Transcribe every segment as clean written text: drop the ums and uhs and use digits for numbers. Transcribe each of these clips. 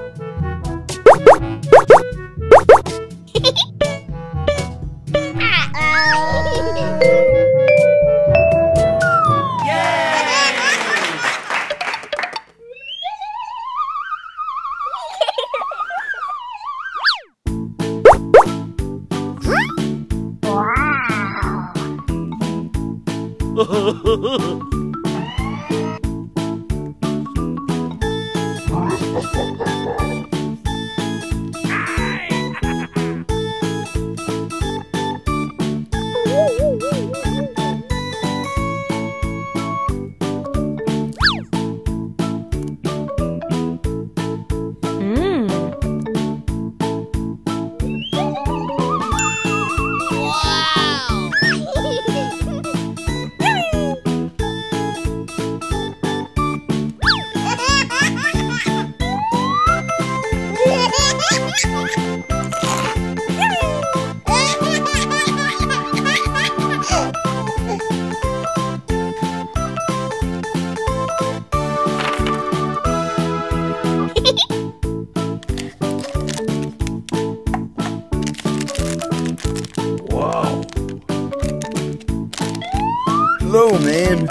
Hello, man.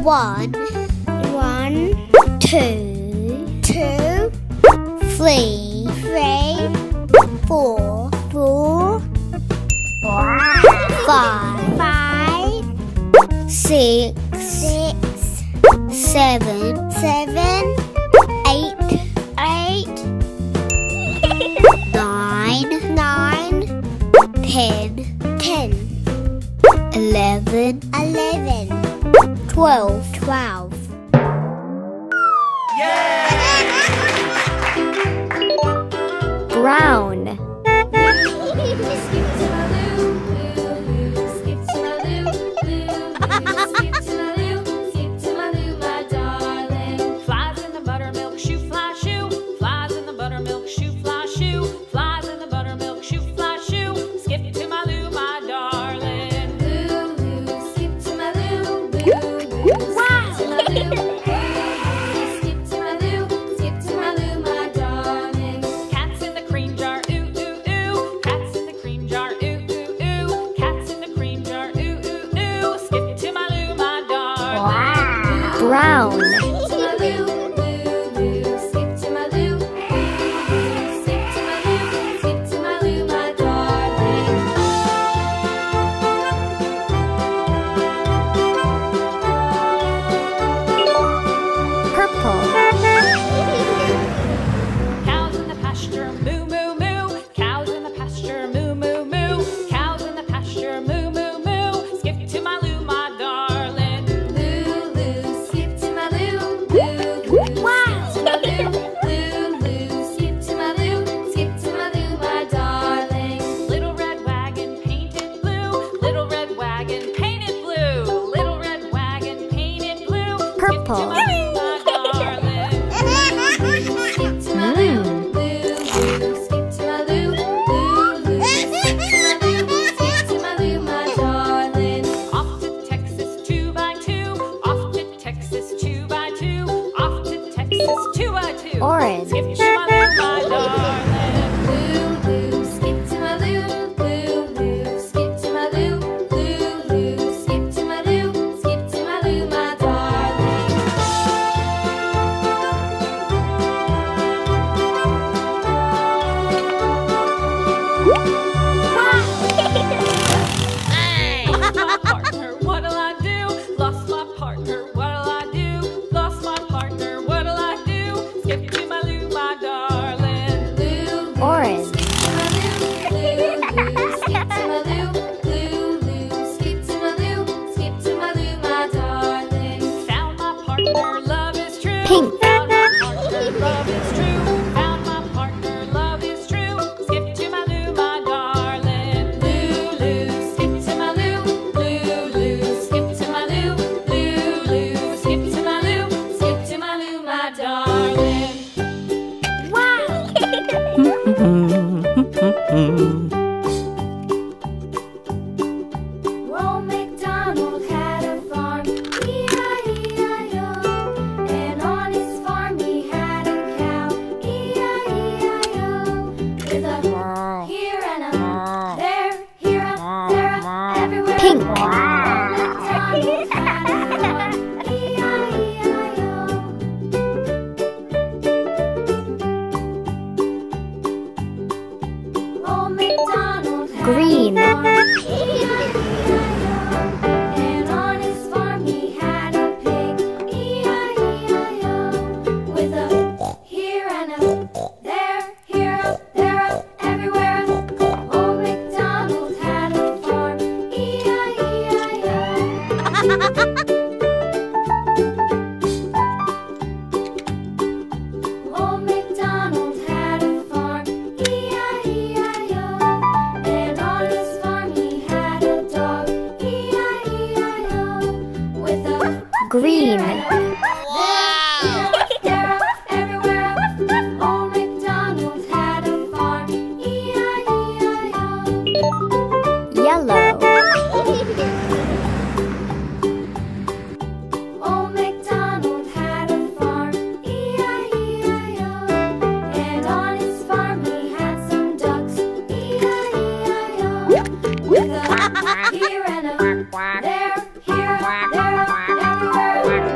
One, two, three, four, five, six, seven, eight, nine, 10, 11, 12. Brown. Flies in the buttermilk shoe, fly shoe. Flies in the buttermilk shoe, fly shoe. Flies in the buttermilk shoe, fly shoe. Skip to my Lou, my darling. Lou, skip to my Lou. Wow. Skip to my Lou, my darling. Cats in the cream jar, ooh, ooh, ooh. Cats in the cream jar, ooh, ooh, ooh. Cats in the cream jar, ooh, ooh, ooh. Skip to my Lou, my darling. Brown. Purple. Cows in the pasture, moo, moo, moo. Cows in the pasture, moo, moo, moo. Cows in the pasture, moo, moo, moo. Skip to my Lou, my darling. Lou, skip to my Lou. Wow. Skip to my Lou. Lou, skip to my Lou. Skip to my Lou, my darling. Little red wagon painted blue. Little red wagon painted blue. Little red wagon painted blue. Purple. Skip to my Lou, my darling. Skip to my Lou. Skip to my Lou. Skip to my Lou, my darling. Off to Texas 2x2. Off to Texas 2x2. Off to Texas 2x2. Orange. Skip to my Lou, my darling. Lou, skip to my Lou. Skip to my Lou. Skip to my Lou. Skip to my Lou, my darling. Lost my partner, what'll I do? Lost my partner, what'll I do? Lost my partner, what'll I do? Skip to my Lou, my darling. Orange. Skip to my Lou. Skip to my Lou. Skip to my Lou. Skip to my Lou, my darling. Found my partner, love is true. Pink. Found my partner, love is true. Found my partner, love is true. Skip to my Lou, my darling. Lou, skip to my Lou. Skip to my Lou. Skip to my Lou. Skip to my Lou, my darling. Old MacDonald had a farm, E-I-E-I-O. And on his farm he had a cow, E-I-E-I-O. With a here and a there, here a there, a everywhere. Pink. Old MacDonald had a farm, E-I-E-I-O. Old MacDonald had Green. a farm, and on his farm he had a pig, E-I-E-I-O. With a here and a there, here a there, a everywhere. Old MacDonald had a farm, E-I-E-I-O. Old MacDonald had a farm, E-I-E-I-O. And on his farm he had a dog, E-I-E-I-O. With a Green. there, everywhere. Old MacDonald had a farm, E-I-E-I-O. Yellow. Old MacDonald had a farm, E-I-E-I-O. And on his farm he had some ducks, E-I-E-I-O. With a here and a there, here, there, everywhere.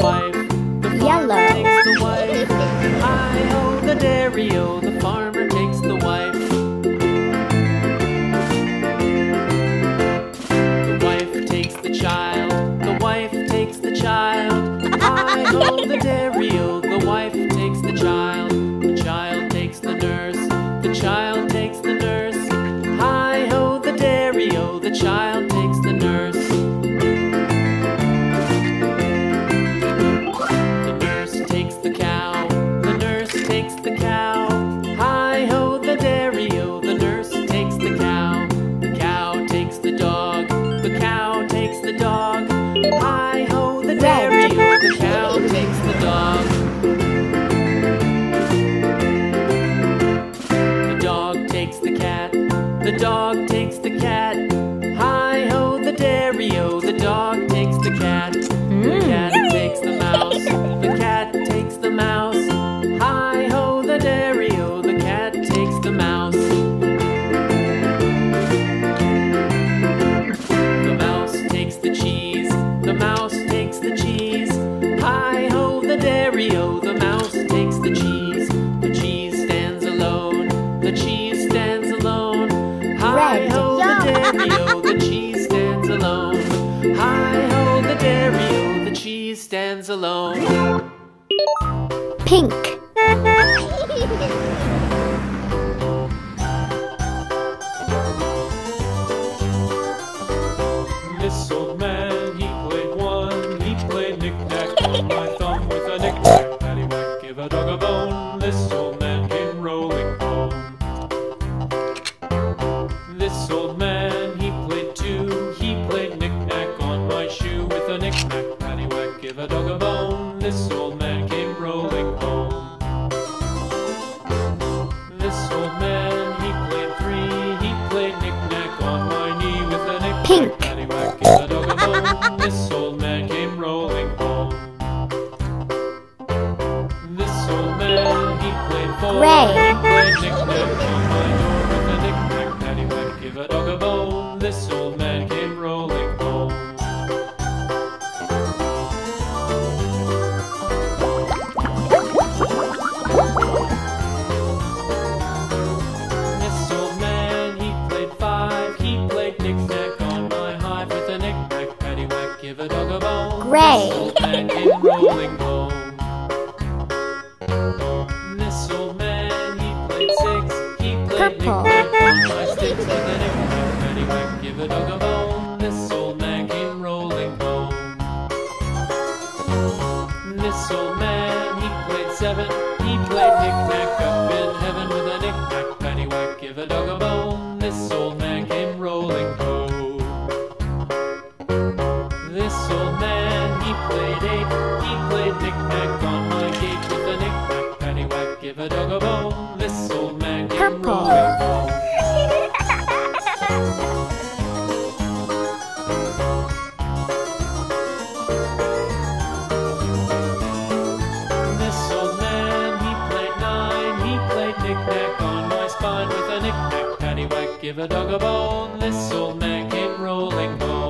wife. The farmer Yellow. takes the wife. Hi-ho, the dairy-o, the farmer takes the wife. The wife takes the child. The wife takes the child. Hi-ho, the dairy-o, the wife takes the child. The child takes the nurse. The child takes the nurse. Hi-ho, the dairy-o, the child takes the nurse. The nurse takes the cow. The nurse takes the cow. Hi-ho, the dairy-o, the nurse takes the cow. The cow takes the dog. The cow takes the dog. Hi-ho, the dairy-o, the cow takes the dog. The dog takes the cat. The dog takes the cat. Hi-ho, the dairy-o, the dog takes the cat. The cat takes the mouse. The cat takes the mouse. Hi-ho, the dairy-o, the cat takes the mouse. The mouse takes the cheese. The mouse takes the cheese. Hi-ho, the dairy-o, the mouse takes the cheese. The cheese stands alone. The cheese stands alone. Hi-ho, the dairy-o, the cheese stands alone. Hi-ho, the dairy-o, the cheese stands alone. Pink. This old man, he played one. He played knick-knack on my thumb with a knick-knack, paddywhack, give a dog a bone. This old man came rolling home. This old man, he played two. He played knick-knack on my shoe with a knick-knack, paddywhack, give a dog a bone. This old man came rolling home. This old man, he played three. He played knick-knack on my knee with a knick-knack, Pink. paddywhack, give a dog a bone. This old man came rolling home. This old man, he played four. Gray. He played knick-knack on my door with a knick-knack, paddywhack, give a dog a bone. This old man came rolling home. This old man, he played five. He played knick-knack on my hive with a knick-knack, paddywhack, give a dog a bone. Gray. This old man came rolling home. This old man, he played six. He played Purple. knick-knack on my sticks with a knick-knack, paddywhack, give a dog a bone. This old man came rolling home. This old man, he played seven. He played knick-knack up in heaven with a knick-knack, paddywhack, give a dog a bone. This old man came rolling home. This old man, he played eight. He played knick-knack on my gate with a knick-knack, paddywhack, give a dog a bone. This old man came Purple. rolling home. This old man, he played nine. He played knick-knack on my spine with a knick-knack, paddywhack, give a dog a bone. This old man came rolling home.